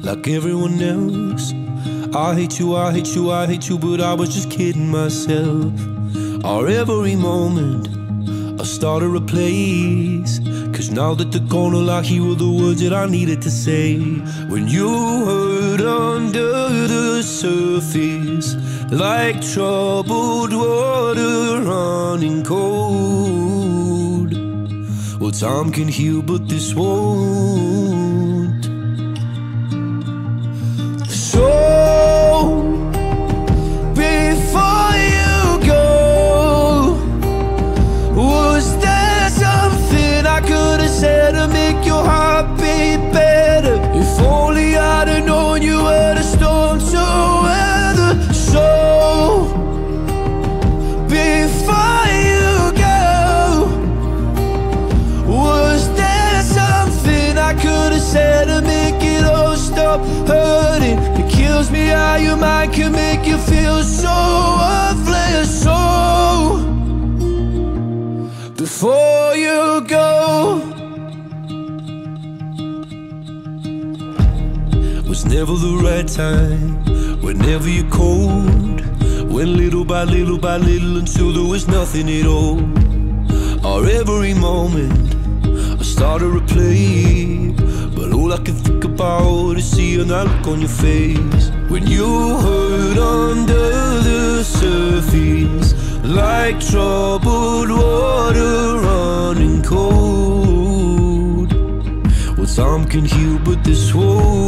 like everyone else. I hate you, I hate you, I hate you, but I was just kidding myself. Our every moment I started a place, cause now that they're gone, all I hear were the words that I needed to say. When you hurt under the surface, like troubled water running cold. Well, time can heal, but this won't. So before you go, was there something I could have said to make your heart beat better? If only I'd have known you were the storm to weather. So before you go, was there something I could have said to make it all stop hurting? It kills me how your mind can make you feel so worthless. So before you go, was never the right time, whenever you're cold. Went little by little by little until there was nothing at all. Our every moment I started to replay, but all I can think about is seeing that look on your face. When you hurt under the surface, like troubled water running cold. Well, time can heal, but this won't.